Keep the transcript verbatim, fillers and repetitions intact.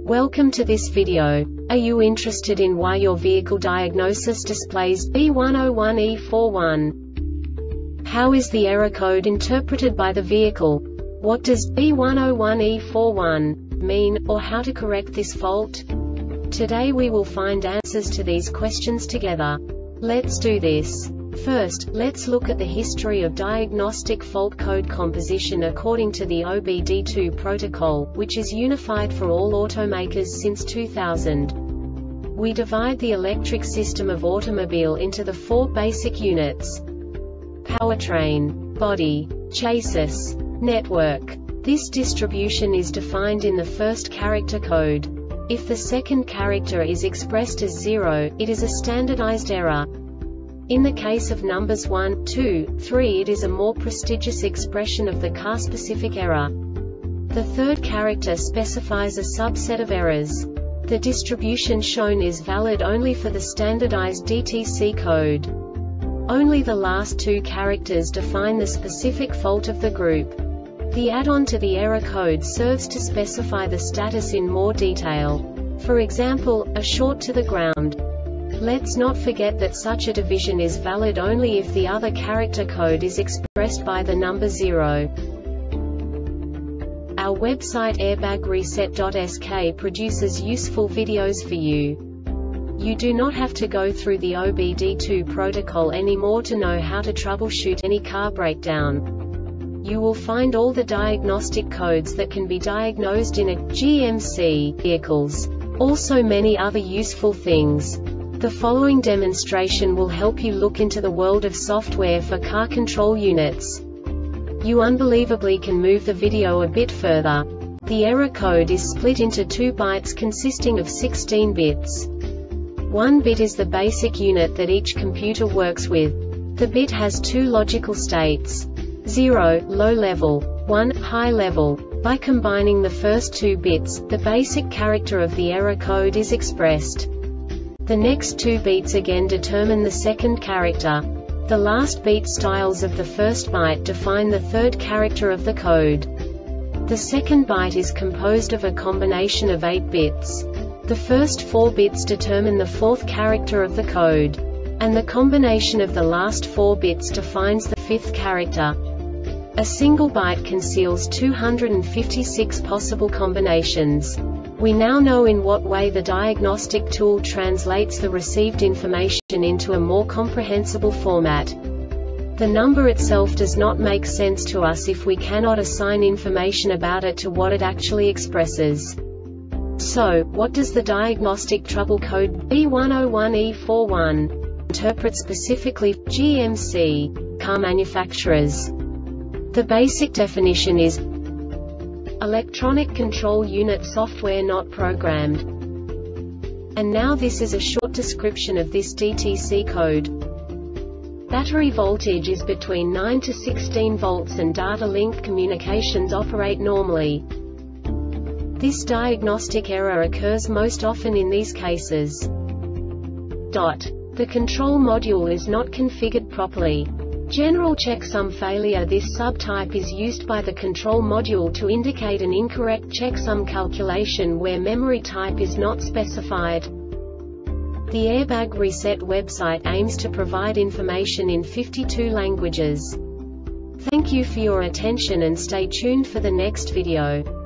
Welcome to this video. Are you interested in why your vehicle diagnosis displays B one oh one E forty-one? How is the error code interpreted by the vehicle? What does B one oh one E forty-one mean, or how to correct this fault? Today we will find answers to these questions together. Let's do this. First, let's look at the history of diagnostic fault code composition according to the O B D two protocol, which is unified for all automakers since two thousand. We divide the electric system of automobile into the four basic units: powertrain, body, chassis, network. This distribution is defined in the first character code. If the second character is expressed as zero, it is a standardized error. In the case of numbers one, two, three, it is a more prestigious expression of the car-specific error. The third character specifies a subset of errors. The distribution shown is valid only for the standardized D T C code. Only the last two characters define the specific fault of the group. The add-on to the error code serves to specify the status in more detail. For example, a short to the ground. Let's not forget that such a division is valid only if the other character code is expressed by the number zero. Our website airbag reset dot S K produces useful videos for you. You do not have to go through the O B D two protocol anymore to know how to troubleshoot any car breakdown. You will find all the diagnostic codes that can be diagnosed in a G M C vehicles. Also many other useful things. The following demonstration will help you look into the world of software for car control units. You unbelievably can move the video a bit further. The error code is split into two bytes consisting of sixteen bits. One bit is the basic unit that each computer works with. The bit has two logical states: zero, low level, one, high level. By combining the first two bits, the basic character of the error code is expressed. The next two beats again determine the second character. The last beat styles of the first byte define the third character of the code. The second byte is composed of a combination of eight bits. The first four bits determine the fourth character of the code. And the combination of the last four bits defines the fifth character. A single byte conceals two hundred fifty-six possible combinations. We now know in what way the diagnostic tool translates the received information into a more comprehensible format. The number itself does not make sense to us if we cannot assign information about it to what it actually expresses. So, what does the diagnostic trouble code B one oh one E forty-one interpret specifically for G M C car manufacturers? The basic definition is electronic control unit software not programmed. And now this is a short description of this D T C code. Battery voltage is between nine to sixteen volts and data link communications operate normally. This diagnostic error occurs most often in these cases. Dot. The control module is not configured properly. General checksum failure. This subtype is used by the control module to indicate an incorrect checksum calculation where memory type is not specified. The Airbag Reset website aims to provide information in fifty-two languages. Thank you for your attention and stay tuned for the next video.